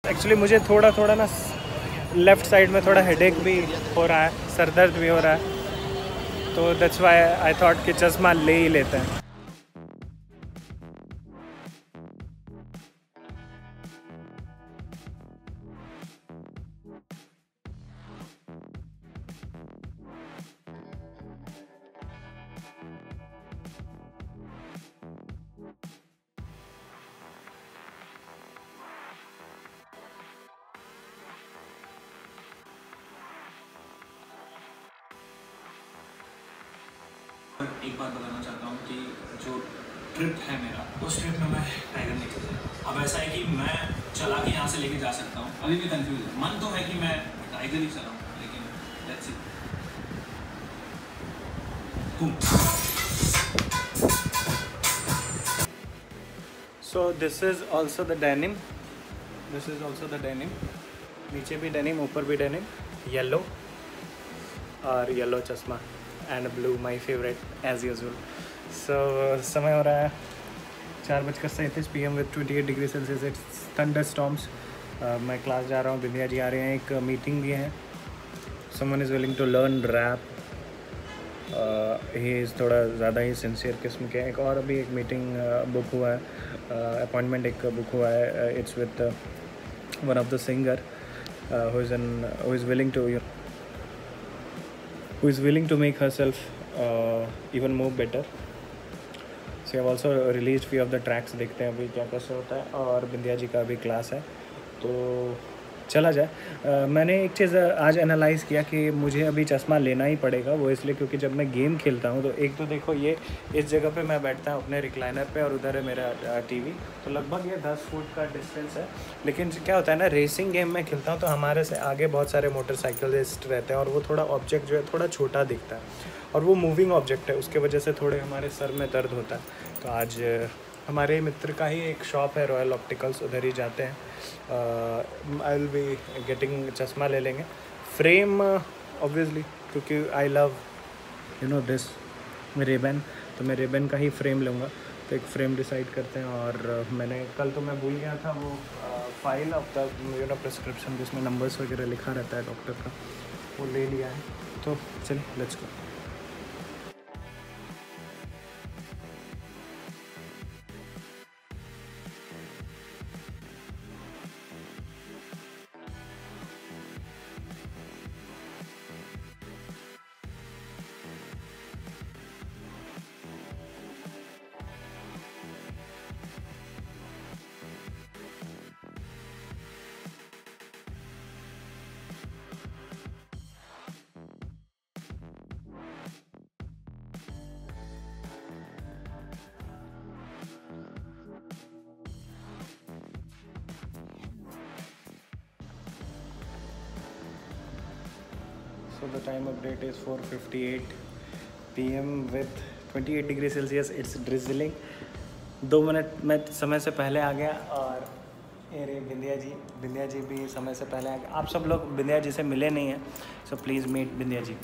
Actually मुझे थोड़ा थोड़ा ना लेफ़्ट साइड में थोड़ा हेडेक भी हो रहा है, सर दर्द भी हो रहा है, तो दैट्स व्हाई आई थॉट कि चश्मा ले ही लेते हैं। एक बात बताना चाहता हूँ कि जो ट्रिप है मेरा, उस ट्रिप में मैं टाइगर नहीं चला। अब ऐसा है कि मैं चला के यहाँ से लेके जा सकता हूँ, अभी भी कंफ्यूज है। मन तो है कि मैं टाइगर ही चलाऊँ, लेकिन let's see. So this is also the denim, नीचे भी डेनिम, ऊपर भी डेनिम, येलो और येलो चश्मा and blue my favourite as usual. So समय हो रहा है 4:37 PM with 28 degree Celsius, it's thunderstorms. मैं क्लास जा रहा हूँ, बिंदिया जी आ रहे हैं, एक मीटिंग भी है। Someone is willing to learn rap, he is थोड़ा ज़्यादा ही सिंसियर किस्म के। एक और अभी एक मीटिंग बुक हुआ है, अपॉइंटमेंट एक बुक हुआ है, it's with one of the singer who is willing to make herself even more better. So I have also released few of the tracks, देखते हैं अभी क्या कैसे होता है। और बिंदिया जी का भी क्लास है, तो चला जाए। मैंने एक चीज़ आज एनालाइज़ किया कि मुझे अभी चश्मा लेना ही पड़ेगा। वो इसलिए क्योंकि जब मैं गेम खेलता हूँ तो एक तो देखो ये इस जगह पे मैं बैठता हूँ अपने रिक्लाइनर पे और उधर है मेरा टीवी, तो लगभग ये 10 फुट का डिस्टेंस है। लेकिन क्या होता है ना, रेसिंग गेम में खेलता हूँ तो हमारे से आगे बहुत सारे मोटरसाइकिलिस्ट रहते हैं और वो थोड़ा ऑब्जेक्ट जो है थोड़ा छोटा दिखता है और वो मूविंग ऑब्जेक्ट है, उसके वजह से थोड़े हमारे सर में दर्द होता है। तो आज हमारे मित्र का ही एक शॉप है रॉयल ऑप्टिकल्स, उधर ही जाते हैं। आई विल बी गेटिंग चश्मा ले लेंगे, फ्रेम ऑब्वियसली, क्योंकि आई लव दिस रेबन, तो मैं रेबन का ही फ्रेम लूँगा। तो एक फ्रेम डिसाइड करते हैं। और मैंने कल तो मैं भूल गया था वो फाइल ऑफ द प्रिस्क्रिप्शन जिसमें नंबर्स वगैरह लिखा रहता है डॉक्टर का, वो ले लिया है। तो चलिए let's go. So the time update is 4:58 PM with 28 degree Celsius, it's drizzling. 2 minute मैं समय से पहले आ गया और अरे बिंदिया जी भी समय से पहले आ गए। आप सब लोग बिंदिया जी से मिले नहीं हैं, so please meet Bindiya ji.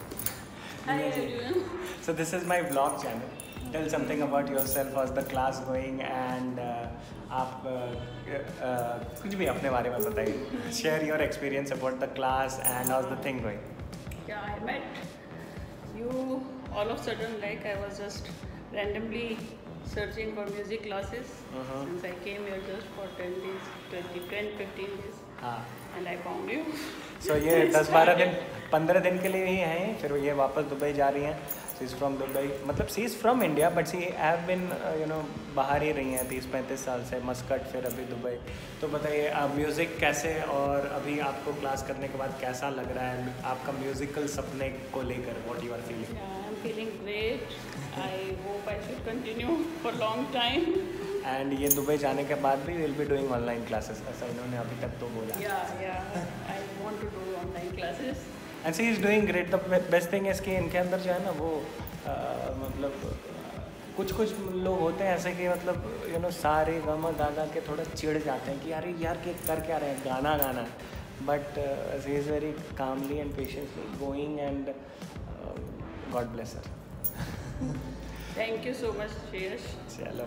So this is my blog channel, tell something about your self, how is the class going and आप कुछ भी अपने बारे में बताइए, share your experience about the class and how is the thing going. Yeah, I met you all of a sudden, like I was just randomly searching for music classes since I came here just for 10 days, 15 days. हाँ, And I found you. So ये 10-12 दिन 15 दिन के लिए ही हैं, फिर ये वापस दुबई जा रही हैं। सी इज़ फ्रॉम दुबई, मतलब she is from India but she have been बाहर ही रही हैं 30-35 साल से, मस्कट फिर अभी दुबई। तो बताइए आप म्यूज़िक कैसे, और अभी आपको क्लास करने के बाद कैसा लग रहा है आपका म्यूज़िकल सपने को लेकर, what you are feeling? Yeah, I'm feeling great. I hope I should continue for long time. And ये दुबई जाने के बाद भी will be doing online classes, ऐसा इन्होंने अभी तक तो बोला। Yeah, I want to do online classes. And she is doing great. The best thing है कि इनके अंदर जो है ना वो मतलब कुछ लोग होते हैं ऐसे कि मतलब सारे गामा गा के थोड़ा चिढ़ जाते हैं कि यार ये कर क्या रहे हैं, गाना but she is very calmly and patiently going and God bless her. Thank you so much, Shreyash. चलो।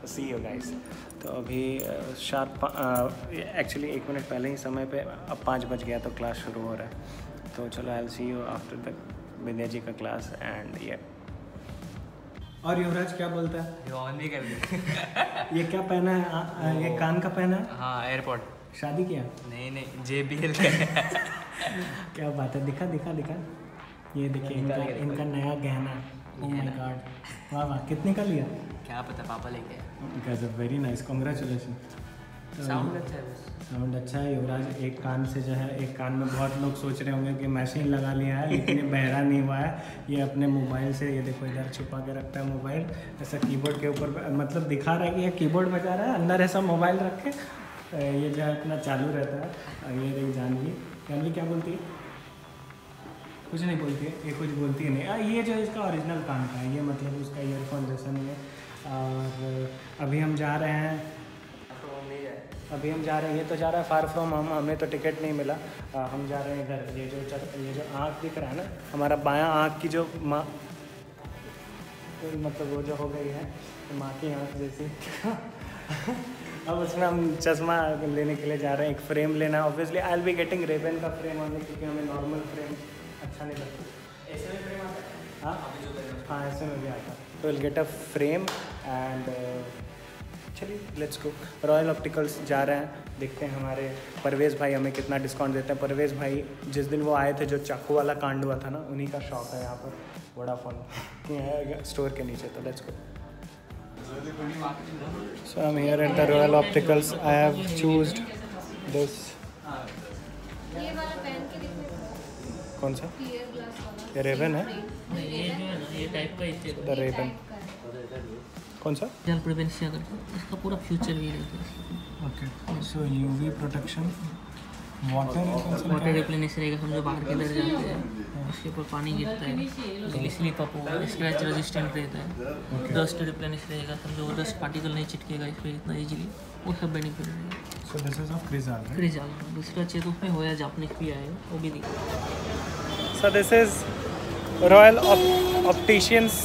See you guys. तो अभी शार्प एक्चुअली 1 मिनट पहले ही समय पे अब 5 बज गया तो क्लास शुरू हो रहा है। तो चलो I will see you after the Vidya ji का क्लास एंड ये। और युवराज क्या बोलता है? ये ऑन नहीं कर ये क्या पहना है? ये कान का पहना है? हाँ एयरपोर्ट। शादी किया? नहीं JBL का। क्या बात है, दिखा दिखा दिखा। ये देखिए इनका नया गहना। ओह माय गॉड, वाह वाह, कितने का लिया? क्या पता, पापा लेके आए। गजब, वेरी नाइस, कॉन्ग्रेचुलेशन। साउंड अच्छा है बस। साउंड अच्छा है। युवराज एक कान से जो है, एक कान में बहुत लोग सोच रहे होंगे कि मशीन लगा लिया है, लेकिन ये बहरा नहीं हुआ है। ये अपने मोबाइल से, ये देखो इधर छुपा के रखता है मोबाइल, ऐसा कीबोर्ड के ऊपर, मतलब दिखा रहा है कि ये कीबोर्ड बजा रहा है, अंदर ऐसा मोबाइल रख के ये जो है अपना चालू रहता है। ये रही जानवी क्या बोलती है? कुछ नहीं बोलती है, ये कुछ बोलती है नहीं। ये जो इसका ओरिजिनल कान का है, ये मतलब उसका ईयरफोन जैसा नहीं है। और अभी हम जा रहे हैं, ये तो जा रहा है फार फ्रॉम होम, हमें तो टिकट नहीं मिला। हम जा रहे हैं इधर, ये जो आँख दिख रहा है ना, हमारा बायां आँख की जो माँ, मतलब वो जो हो गई है माँ की आँख जैसी। अब उसमें हम चश्मा लेने के लिए जा रहे हैं, एक फ्रेम लेना है। Obviously I will be getting Rayban का फ्रेम ऑनली, क्योंकि हमें नॉर्मल फ्रेम अच्छा नहीं लगता। ऐसे में फ्रेम आता है? हाँ ऐसे में भी आता है। तो will get a frame and चलिए लेट्स गो। रॉयल ऑप्टिकल्स जा रहे हैं, देखते हैं हमारे परवेज़ भाई हमें कितना डिस्काउंट देते हैं। परवेज़ भाई जिस दिन वो आए थे, जो चाकू वाला कांड हुआ था ना, उन्हीं का शॉप है यहाँ पर वोडाफोन स्टोर के नीचे। तो let's go. So I'm here at the Royal Opticals. I have chosen this. ये वाला पहन के देखो। कौन सा? क्लियर ग्लास वाला। ये रेबन है? ये जो है ना, ये टाइप का ही द रेबन। कौन सा? जल प्रिवेंशन करके इसका पूरा फ्यूचर भी रहता okay, so UV protection, water replenish रहेगा। समझो बाहर के अंदर जाते हैं, उसके ऊपर पानी गिरता है तो स्लिप अप होगा, स्क्रैच रेजिस्टेंट रहता है। डस्ट रिप्लेनिश रहेगा, समझो डस्ट पार्टिकल नहीं चिटकेगा इस पर इतना इजीली, वो सब बेनिफिट रहेगा। So this is of Crizal. Crizal दूसरा चेतु में होया जापानीज भी आएगा, वो भी दिखा। So this is Royal Opticians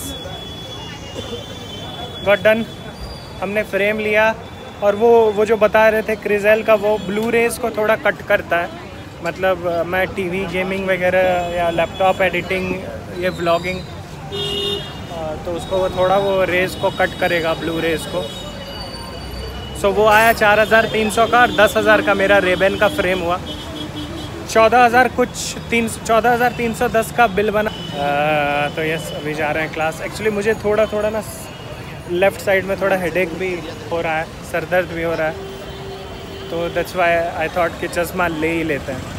got done. हमने फ्रेम लिया और वो जो बता रहे थे क्रिजेल का, वो ब्लू रेज को थोड़ा कट करता है। मतलब मैं टीवी गेमिंग वगैरह या लैपटॉप एडिटिंग, ये व्लॉगिंग, तो उसको वो थोड़ा वो रेज को कट करेगा, ब्लू रेज को। सो वो आया 4300 का, और 10,000 का मेरा रेबन का फ्रेम हुआ। 14,310 का बिल बना। तो यस, अभी जा रहे हैं क्लास। एक्चुअली मुझे थोड़ा ना लेफ़्ट साइड में थोड़ा हेडेक भी हो रहा है, सर दर्द भी हो रहा है, तो दैट्स व्हाई आई थॉट कि चश्मा ले ही लेते हैं।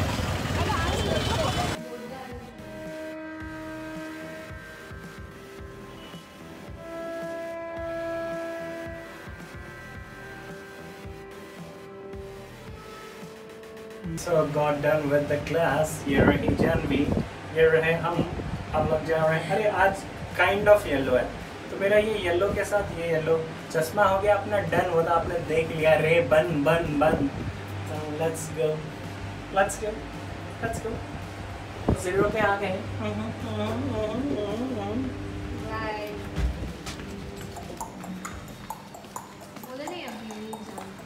So got done with the class. ये रही जानवी, ये रहे हम लोग जा रहे हैं। अरे आज काइंड ऑफ येलो है, तो मेरा ये येलो के साथ ये येलो चश्मा हो गया अपना डन। वो तो आपने देख लिया, रे बन। लेट्स गो 0 पे आ गए। बोले नहीं अभी नहीं जानते।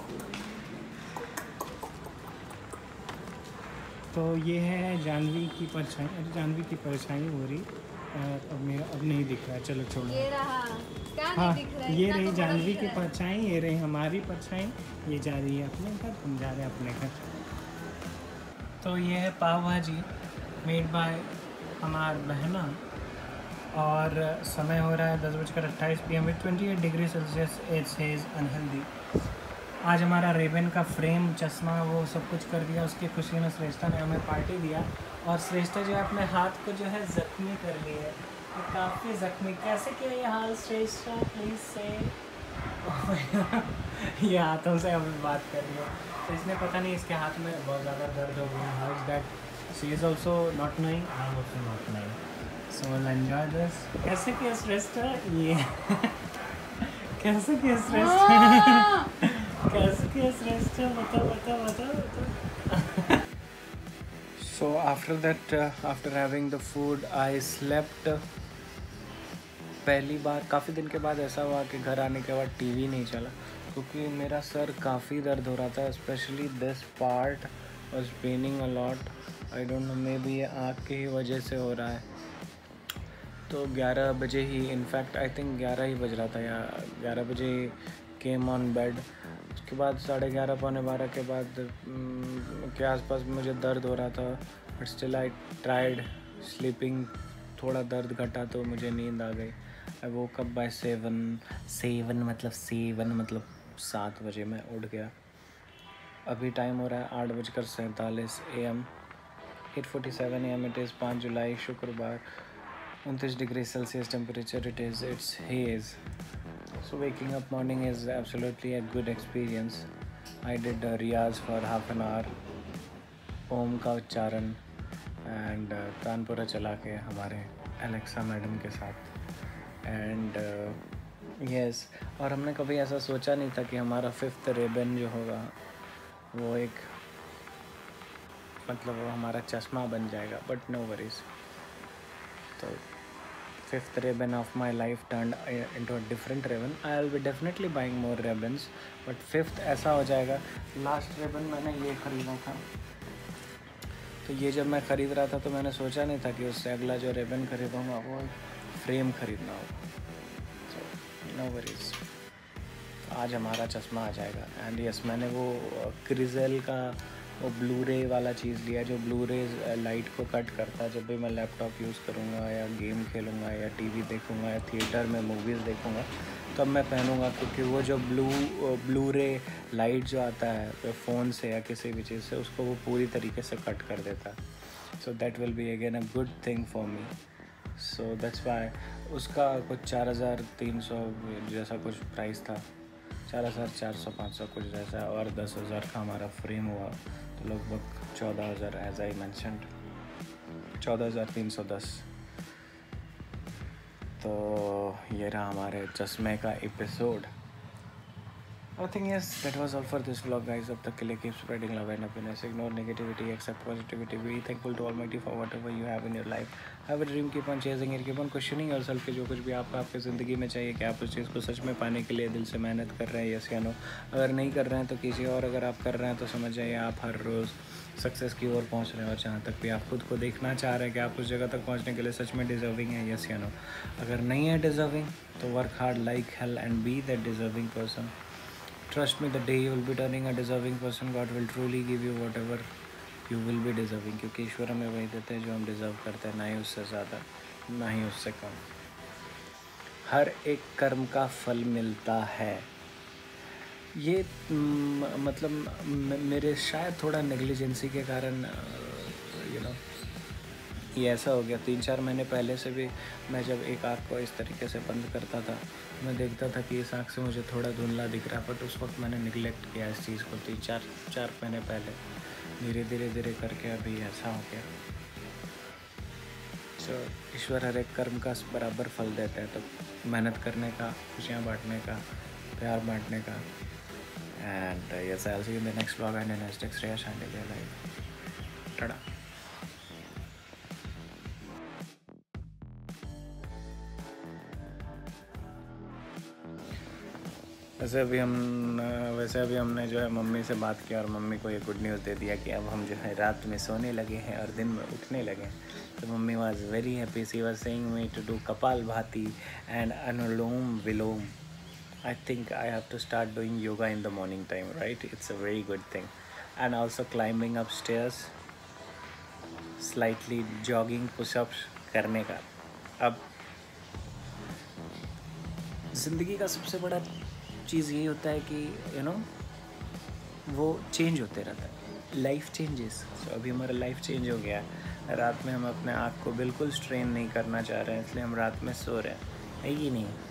तो ये है जानवी की परछाई। अरे जानवी की परछाई हो रही, अब नहीं दिख रहा है, चलो छोड़ो। ये रहा, क्या हाँ, नहीं दिख रहा है? ये इतना रही तो बड़ा जानवी दिख की रहा है। परछाई, ये रही हमारी परछाई। ये जा रही है अपने घर, हम जा रहे हैं अपने घर। तो ये है पाव भाजी मेड बाय हमार बहना, और समय हो रहा है 10:28 PM with 28 degree Celsius. It says unhealthy. आज हमारा रेबन का फ्रेम, चश्मा, वो सब कुछ कर दिया। उसकी खुशी में श्रेष्ठा ने हमें पार्टी दिया, और श्रेष्ठा जो है अपने हाथ को जो है ज़ख्मी कर ली है, काफ़ी ज़ख्मी। कैसे किया ये हाल श्रेष्ठा, प्लीज़ से। ये हाथों से अभी बात कर रही है, तो इसने पता नहीं इसके हाथ में बहुत ज़्यादा दर्द हो गया। How is that? She is also not knowing, I am also not knowing, so will enjoy this. कैसे किया श्रेष्ठा ये? कैसे किया श्रेष्ठा? कैसे किया श्रेष्ठा? बताओ। So after that, after having the food, I slept पहली बार काफ़ी दिन के बाद ऐसा हुआ कि घर आने के बाद टीवी नहीं चला, क्योंकि मेरा सर काफ़ी दर्द हो रहा था, specially this part was paining a lot. I don't know, maybe ये आँख की ही वजह से हो रहा है। तो 11 बजे ही, इनफैक्ट आई थिंक 11 ही बज रहा था या 11 बजे केम ऑन बेड। उसके बाद 11:30 पौने 12 के बाद के आसपास मुझे दर्द हो रहा था, but still I tried sleeping. थोड़ा दर्द घटा तो मुझे नींद आ गई। आई वोक अप बाय 7 मतलब 7 बजे मैं उठ गया। अभी टाइम हो रहा है 8:47 AM, 8:47 AM इट इज़। 5 जुलाई शुक्रवार, 29 degree Celsius temperature it is. It's haze, so waking up morning is absolutely a good experience. I did riyaz for half an hour, Om का उच्चारण एंड तानपुरा चला के हमारे एलेक्सा मैडम के साथ। एंड यस, और हमने कभी ऐसा सोचा नहीं था कि हमारा 5th रिबन जो होगा वो एक मतलब वो हमारा चश्मा बन जाएगा, बट नो वरीज। तो 5th ribbon of my life turned into a different ribbon. I'll be definitely buying more ribbons, but 5th ऐसा हो जाएगा। लास्ट रिबन मैंने ये ख़रीदा था, तो ये जब मैं ख़रीद रहा था तो मैंने सोचा नहीं था कि उससे अगला जो रिबन ख़रीदूँगा वो फ्रेम ख़रीदना होगा। सो नो वरीज, आज हमारा चश्मा आ जाएगा। एंड यस, मैंने वो क्रिजेल का वो ब्लू रे वाला चीज़ लिया, जो ब्लू रे लाइट को कट करता है। जब भी मैं लैपटॉप यूज़ करूँगा या गेम खेलूँगा या टीवी देखूँगा या थिएटर में मूवीज़ देखूँगा, तब मैं पहनूँगा, क्योंकि वो जो ब्लू रे लाइट जो आता है फ़ोन से या किसी भी चीज़ से, उसको वो पूरी तरीके से कट कर देता है। So that will be again a good thing for me. So that's why उसका कुछ 4,300 जैसा कुछ प्राइस था, 4,400-500 कुछ जैसा, और 10,000 का हमारा फ्रेम हुआ, तो लगभग 14,000 एज आई मैंशनड, 14,310। तो ये रहा हमारे चश्मे का episode. I think yes, that was all for this vlog, guys. अब तक के लिए keep spreading love and happiness, ignore negativity, accept positivity, be thankful to Almighty for whatever you have in your life, have a dream, keep on chasing it, keep on questioning yourself कि जो कुछ भी आपको आपकी ज़िंदगी में चाहिए कि आप उस चीज़ को सच में पाने के लिए दिल से मेहनत कर रहे हैं, यस या नो। अगर नहीं कर रहे हैं तो कीजिए, और अगर आप कर रहे हैं तो समझ जाइए आप हर रोज़ सक्सेस की ओर पहुंच रहे हैं। और जहाँ तक भी आप खुद को देखना चाह रहे हैं कि आप उस जगह तक पहुंचने के लिए सच में डिज़र्विंग है, यस या नो। अगर नहीं है डिज़र्विंग तो work hard like hell and be that deserving person. Trust me, the day you will be turning a deserving person, God will truly give you whatever you will be deserving, क्योंकि ईश्वर हमें वही देते हैं जो हम deserve करते हैं, ना ही उससे ज़्यादा ना ही उससे कम। हर एक कर्म का फल मिलता है। ये मतलब मेरे शायद थोड़ा नेग्लिजेंसी के कारण ये ऐसा हो गया। 3-4 महीने पहले से भी मैं जब एक आँख को इस तरीके से बंद करता था, मैं देखता था कि इस आँख से मुझे थोड़ा धुंधला दिख रहा है, बट उस वक्त मैंने निगलेक्ट किया इस चीज़ को। 3-4 महीने पहले धीरे करके अभी ऐसा हो गया। सो ईश्वर हर एक कर्म का बराबर फल देते हैं, तो मेहनत करने का, खुशियाँ बांटने का, प्यार बांटने का। And yes, I will see you in the next vlog and next extra shanti life. Tata. वैसे अभी हमने जो है मम्मी से बात की और मम्मी को ये गुड न्यूज़ दे दिया कि अब हम जो है रात में सोने लगे हैं और दिन में उठने लगे हैं। तो mummy was very happy. She was saying me to do kapal bhati and anulom vilom. I think I have to start doing yoga in the morning time, right? It's a very good thing. And also climbing up stairs, slightly jogging, pushups करने का। अब ज़िंदगी का सबसे बड़ा चीज़ यही होता है कि वो चेंज होते रहता है, लाइफ चेंजेस। सो अभी हमारा लाइफ चेंज हो गया। रात में हम अपने आँख को बिल्कुल स्ट्रेन नहीं करना चाह रहे हैं, इसलिए हम रात में सो रहे हैं, है कि नहीं?